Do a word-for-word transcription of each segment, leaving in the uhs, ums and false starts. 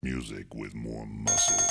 Music with more muscle.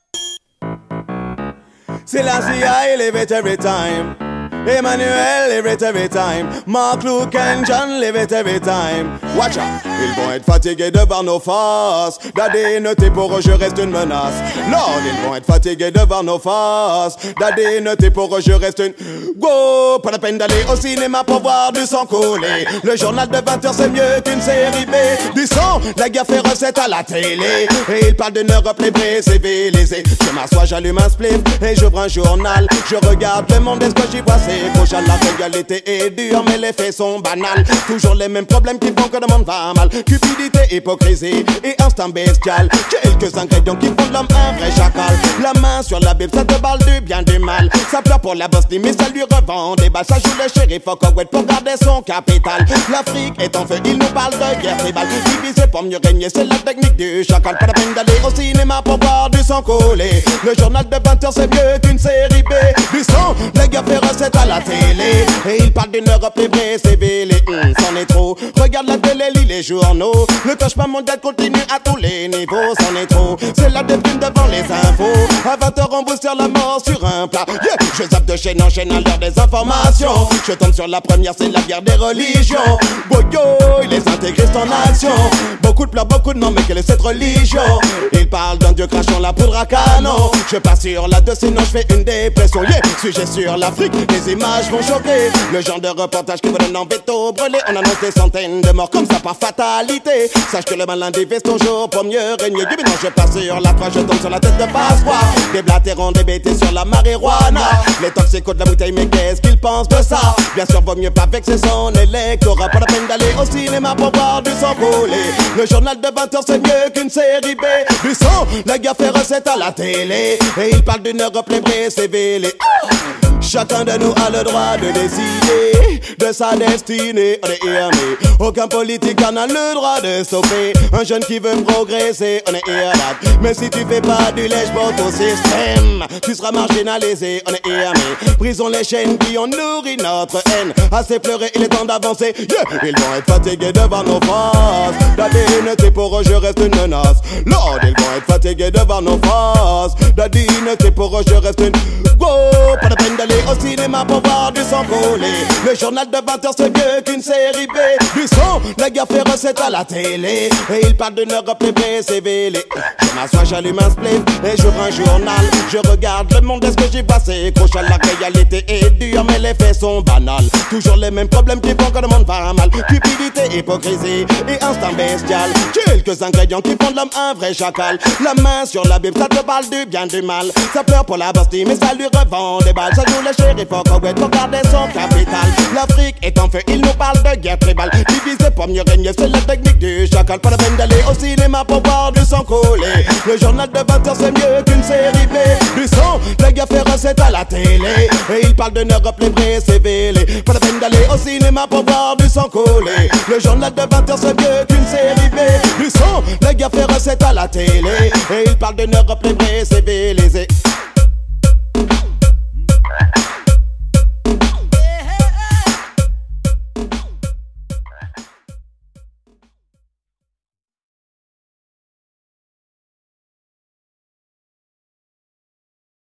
Selassie, I live it every time. Emmanuel, live it every time. Mark, Luke and John, live it every time. Watch out, ils vont être fatigués devant nos faces. Daddy, notez pour eux, je reste une menace. Lord, ils vont être fatigués devant nos faces. Daddy, notez pour eux, je reste une... Go, pas la peine d'aller au cinéma pour voir du sang couler. Le journal de vingt heures c'est mieux qu'une série B. Du sang, la guerre fait recette à la télé. Et ils parlent d'une Europe libre civilisée. Je m'assois, j'allume un spliff et j'ouvre un journal. Je regarde le monde et ce que j'y vois c'est gauche. La réalité est dure mais les faits sont banals. Toujours les mêmes problèmes qui font que le monde va mal. Cupidité, hypocrisie et instinct bestial. Quelques ingrédients qui font de l'homme un vrai chacal. La main sur la Bible, ça te parle du bien du mal. Ça pleure pour la Bosnie mais ça lui revend des balles. Ça joue le shérif au Koweït pour garder son capital. L'Afrique est en feu, il nous parle de guerre tribale. Diviser pour mieux régner, c'est la technique du chacal. Pas la peine d'aller au cinéma pour voir du sang couler. Le journal de vingt heures c'est mieux qu'une série B. Du sang, les gars fait recette à la télé. Et il parle d'une Europe libre et civilisée. Hum, c'en est trop. Regarde la télé, lis les journaux. Le cauchemar mondial continue à tous les niveaux. C'en est trop. C'est la déprime devant les infos. À vingt heures on vous sert la mort sur un plat. Yeah. Je zappe de chaîne en chaîne à l'heure des informations. Je tombe sur la première, c'est la guerre des religions. Boyo, les intégristes en action. Beaucoup de pleurs, beaucoup de noms, mais quelle est cette religion? Ils parlent d'un dieu crachant la poudre à canon. Je passe sur la deux, sinon je fais une dépression. Yeah. Sujet sur l'Afrique, les images vont choquer. Le genre de reportage qui vous donne en veto brûlé. On annonce des centaines de morts comme ça par fatalité. Sache que le malin divise toujours pour mieux régner. Du bilan, je passe sur la croix, je tombe sur la tête de Pasqua. Des blatérons, des bêtises sur la marijuana. Les toxicos de la bouteille, mais qu'est-ce qu'ils pensent de ça? Bien sûr, vaut mieux pas vexer son électorat. Pas la peine d'aller au cinéma pour voir du sang couler. Le journal de vingt heures c'est mieux qu'une série B. Du sang, la guerre fait recette à la télé. Et il parle d'une Europe libre et civilisée. Chacun de nous a le droit de décider de sa destinée. On est here, mais aucun politique en a le droit de stopper un jeune qui veut progresser. On est here, that. Mais si tu fais pas du lèche pour ton système, tu seras marginalisé. On est here, mais brisons les chaînes qui ont nourri notre haine. Assez pleuré, il est temps d'avancer. Yeah. Ils vont être fatigués devant nos faces. Daddy, notez pour eux, je reste une menace. Lord, ils vont être fatigués devant nos faces. Daddy, notez pour eux, je reste une... Go, pas de peine d'aller au cinéma pour voir du sang couler. Le journal de vingt heures c'est mieux qu'une série B. Du sang, la guerre fait recette à la télé. Et il parle d'une Europe libre et civilisée. Je m'assois, j'allume un spliff et j'ouvre un journal. Je regarde le monde, est-ce que j'y vois c'est gauche. La réalité est dure mais les faits sont banals. Toujours les mêmes problèmes qui font que le monde va mal. Cupidité, hypocrisie et instinct bestial. Quelques ingrédients qui font de l'homme un vrai chacal. La main sur la Bible, ça te parle du bien du mal. Ça pleure pour la Bosnie mais ça lui revend des balles. Ça joue le shérif au Koweït pour garder son capital. L'Afrique est en feu, il nous parle de guerre tribale. Diviser pour mieux régner, c'est la technique du chacal. Pas la peine d'aller au cinéma pour voir du sang couler. Le journal de vingt heures c'est mieux qu'une série B. Du sang, la guerre fait recette à la télé. Et il parle d'une Europe libre et civilisée. Pas la peine d'aller au cinéma pour voir du sang couler. Le journal de vingt heures c'est mieux qu'une série B. Du sang, la guerre fait recette à la télé. Et il parle d'une Europe libre et civilisée.